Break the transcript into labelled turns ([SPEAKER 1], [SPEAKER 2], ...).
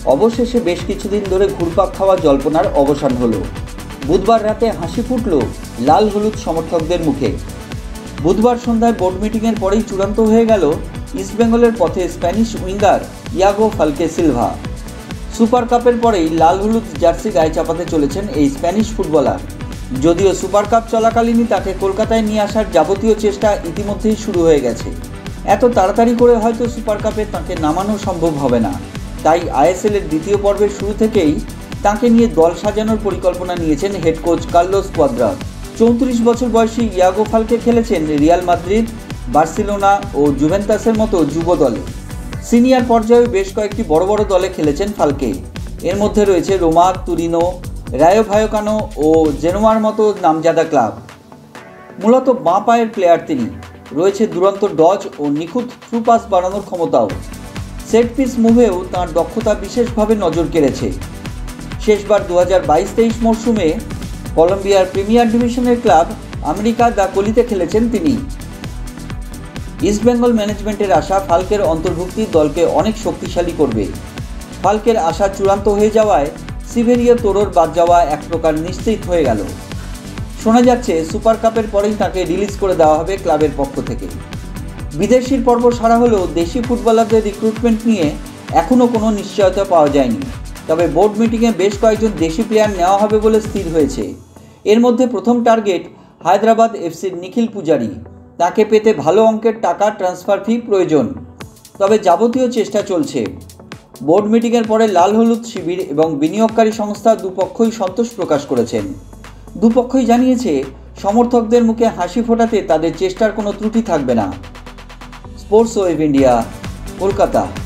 [SPEAKER 1] অবশেষে বেশ কিছুদিন ধরে ঘুরপাক খাওয়া জল্পনার অবসান হলো। বুধবার রাতে হাসি ফুটল লাল হলুদ সমর্থকদের মুখে। বুধবার সন্ধ্যায় বোর্ড মিটিংয়ের পরেই চূড়ান্ত হয়ে গেল ইস্টবেঙ্গলের পথে Spanish winger Iago Falque Silva. Super কাপের পরেই লাল হলুদ জার্সি গায়ে চাপাতে চলেছেন এই স্প্যানিশ ফুটবলার। যদিও সুপার কাপ চলাকালীনই তাকে কলকাতায় নিয়ে আসার যাবতীয় চেষ্টা ইতিমধ্যেই শুরু হয়ে গেছে। এত তাড়াতাড়ি করে হয়তো সুপার কাপে তাকে নামানো সম্ভব হবে না, তাই আইএসএলের দ্বিতীয় পর্বের শুরু থেকেই তাকে নিয়ে দল সাজানোর পরিকল্পনা নিয়েছেন হেড কোচ কার্লোস কোয়াদ্রাস। 34 বছর বয়সী ইয়াগো ফালকে খেলেছেন রিয়াল মাদ্রিদ, বার্সেলোনা ও জুভেন্টাসের মতো যুব দলে। সিনিয়র পর্যায়ে বেশ কয়েকটি বড় বড় দলে খেলেছেন ফালকে। এর মধ্যে রয়েছে রোমা, তুরিনো, রায়ো ভায়োকানো ও জেনোয়ার মতো নামজাদা ক্লাব। মূলত বাঁ পায়ের প্লেয়ার তিনি। রয়েছে দুরন্ত ডজ ও নিখুঁত থ্রু পাস বাড়ানোর ক্ষমতাও। সেট পিস মুভেও তাঁর দক্ষতা বিশেষভাবে নজর কেড়েছে। শেষবার 2022-23 মরশুমে কলম্বিয়ার প্রিমিয়ার ডিভিশনের ক্লাব আমেরিকা দ্য কোলিতে খেলেছেন তিনি। ইস্টবেঙ্গল ম্যানেজমেন্টের আশা ফালকের অন্তর্ভুক্তি দলকে অনেক শক্তিশালী করবে। ফালকের আশা চূড়ান্ত হয়ে যাওয়ায় সিভেরিয়া তোরোর বাদ যাওয়া এক প্রকার নিশ্চিত হয়ে গেল। শোনা যাচ্ছে সুপার কাপের পরেই তাকে রিলিজ করে দেওয়া হবে ক্লাবের পক্ষ থেকে। বিদেশির পর্ব সারা হলেও দেশি ফুটবলারদের রিক্রুটমেন্ট নিয়ে এখনও কোনো নিশ্চয়তা পাওয়া যায়নি। তবে বোর্ড মিটিংয়ে বেশ কয়েকজন দেশি প্লেয়ার নেওয়া হবে বলে স্থির হয়েছে। এর মধ্যে প্রথম টার্গেট হায়দ্রাবাদ এফসির নিখিল পূজারি। তাকে পেতে ভালো অঙ্কের টাকা ট্রান্সফার ফি প্রয়োজন, তবে যাবতীয় চেষ্টা চলছে। বোর্ড মিটিংয়ের পরে লাল হলুদ শিবির এবং বিনিয়োগকারী সংস্থা দুপক্ষই সন্তোষ প্রকাশ করেছেন। দুপক্ষই জানিয়েছে সমর্থকদের মুখে হাসি ফোটাতে তাদের চেষ্টার কোনো ত্রুটি থাকবে না। Sports web India, Kolkata.